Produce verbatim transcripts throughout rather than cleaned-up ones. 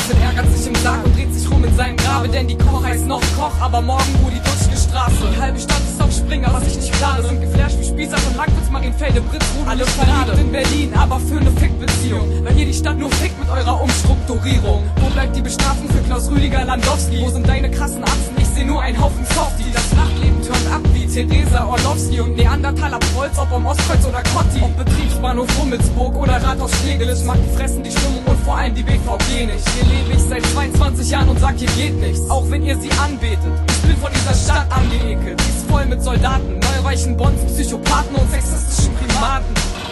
Marcel ärgert sich im Sarg und dreht sich rum in seinem Grabe, denn die Koch heißt noch Koch, aber morgen ruht die Dutschke Straße. Die halbe Stadt ist auf Springer, was ich nicht plane, sind geflasht wie Spießer von Langwitz, Marienfelde, Britz, Rude. Alle verliebt in Berlin, aber für eine Fick-Beziehung, weil hier die Stadt nur fickt mit eurer Umstrukturierung. Wo bleibt die Bestrafung für Klaus Rüdiger Landowski? Wo sind deine krassen Atzen? Ich seh nur einen Haufen Softie. Das Nachtleben turnt ab wie Theresa Orlowski und Neandertaler Prolz, ob am Ostkreuz oder Kotti, ob Betriebsbahnhof Rummelsburg oder Rathaus Schlegel. Mag die fressen die Stimmung und vor allem die B V G nicht. Hier lebe ich seit zweiundzwanzig Jahren und sag, hier geht nichts, auch wenn ihr sie anbetet. Ich bin von dieser Stadt angeekelt, sie ist voll mit Soldaten, neureichen Bonzen, Psychopathen und sexistischen Primaten.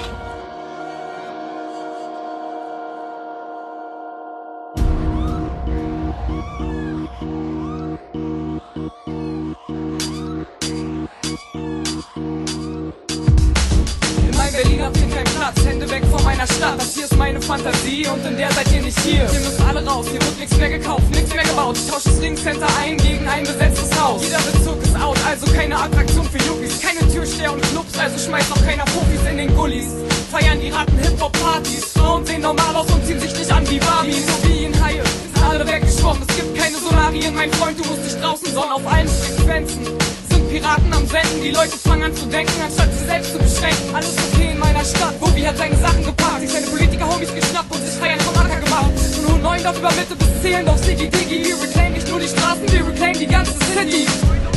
Berlin habt ihr keinen Platz, Hände weg von meiner Stadt. Das hier ist meine Fantasie und in der seid ihr nicht hier. Hier müssen alle raus, hier wird nichts mehr gekauft, nichts mehr gebaut. Ich tausche das Ringcenter ein gegen ein besetztes Haus. Jeder Bezug ist out, also keine Attraktion für Yuppies. Keine Türsteher und Clubs, also schmeißt auch keiner Profis in den Gullis. Feiern die Ratten Hip-Hop-Partys. Frauen sehen normal aus und ziehen sich nicht an wie Barbies. So wie in Haie, sind alle weggeschwommen. Es gibt keine Solarien, mein Freund, du musst dich draußen sonnen auf allen Frequenzen. Piraten am Senden, die Leute fangen an zu denken, anstatt sie selbst zu beschränken. Alles okay in meiner Stadt, Bobby hat seine Sachen geparkt, sich seine Politiker-Homies geschnappt und sich feiern von Acker gemacht. Von Hohen Neuendorf über Mitte bis Zehlendorf, Siggy Diggy, wir reclaimen nicht nur die Straßen, wir reclaimen die ganze City.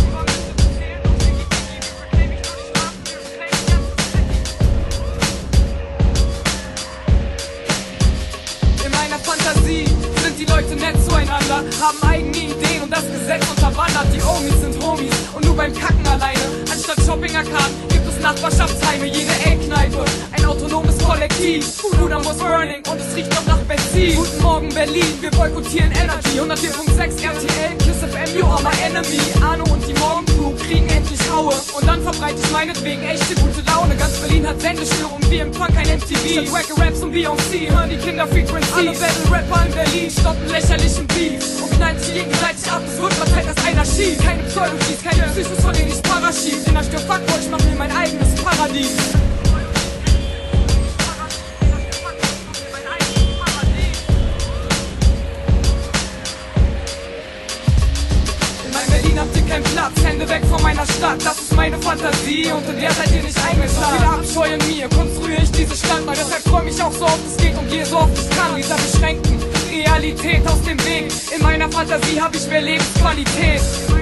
In meiner Fantasie sind die Leute nett zueinander, haben eigene Ideen und das Gesetz unterwandert. Die Omis sind Homies und nur beim Kacken alleine. Anstatt Shopping-Arkaden gibt es Nachbarschaftsheime, jede Eckkneipe, ein autonomes Kollektiv. Bruder muss burning und es riecht noch nach Benzin. Guten Morgen Berlin, wir boykottieren Energy. hundertvier Komma sechs R T L, Kiss F M, you are my enemy. Arno und die Morgencrew kriegen endlich Haue und dann verbreite ich meinetwegen echte gute Laune. Ganz Berlin hat Sendestörung, wir empfangen kein M T V. Statt wacke Raps und Beyoncé hören die Kinder Frequency. Alle Battle-Rapper in Berlin stoppen lächerlichen Beef und knallen sich gegenseitig ab, es wird mal Zeit, dass einer schießt. Keine Pseudo-Cheese, keine Psychos, von denen ich paraschieb. In der Störfuckboy, ich mach mir mein eigenes Paradies. Habt ihr keinen Platz, Hände weg von meiner Stadt, das ist meine Fantasie und in der seid ihr nicht eingeladen. Viele Abscheu in mir, konstruiere ich diese Stadt, weil deshalb freue ich auch so oft es geht und gehe so oft es kann, dieser beschränkten Realität aus dem Weg. In meiner Fantasie habe ich mehr Lebensqualität.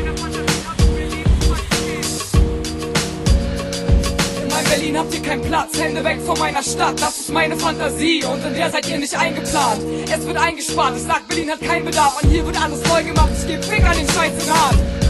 In Berlin habt ihr keinen Platz, Hände weg von meiner Stadt, das ist meine Fantasie und in der seid ihr nicht eingeplant. Es wird eingespart, es sagt Berlin hat keinen Bedarf, an hier wird alles neu gemacht, ich geb Finger an den Scheiß in Hart.